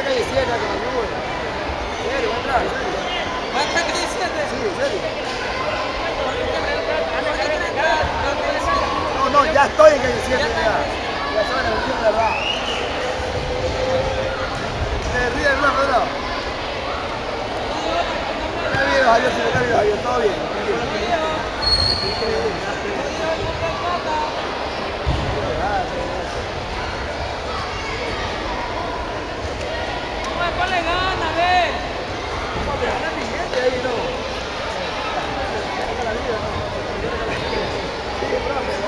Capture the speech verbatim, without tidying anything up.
calle siete con la nube. ¿En serio? ¿Va a entrar? ¿En serio? ¿Va a entrar calle siete? Sí, ¿en serio? No, no, ya estoy en calle siete ya. Ya saben, el tiempo de verdad. ¿Te ríes una pedra? ¿Qué bien, Javier? Si me está bien, Javier, todo bien. Ponle ganas, ve. ¿Cómo te ganas billete ahí, no? Sí, profe.